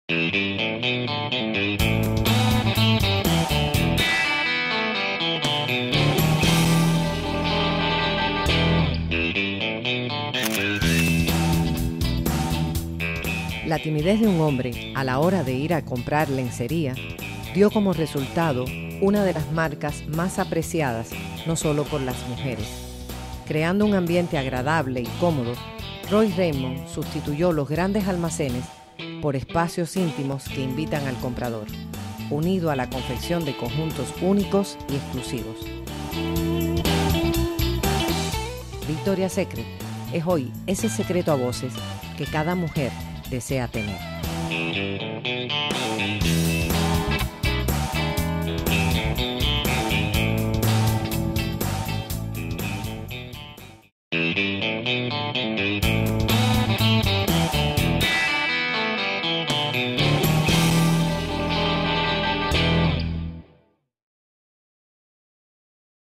La timidez de un hombre a la hora de ir a comprar lencería dio como resultado una de las marcas más apreciadas no solo por las mujeres. Creando un ambiente agradable y cómodo, Roy Raymond sustituyó los grandes almacenes por espacios íntimos que invitan al comprador, unido a la confección de conjuntos únicos y exclusivos. Victoria's Secret es hoy ese secreto a voces que cada mujer desea tener.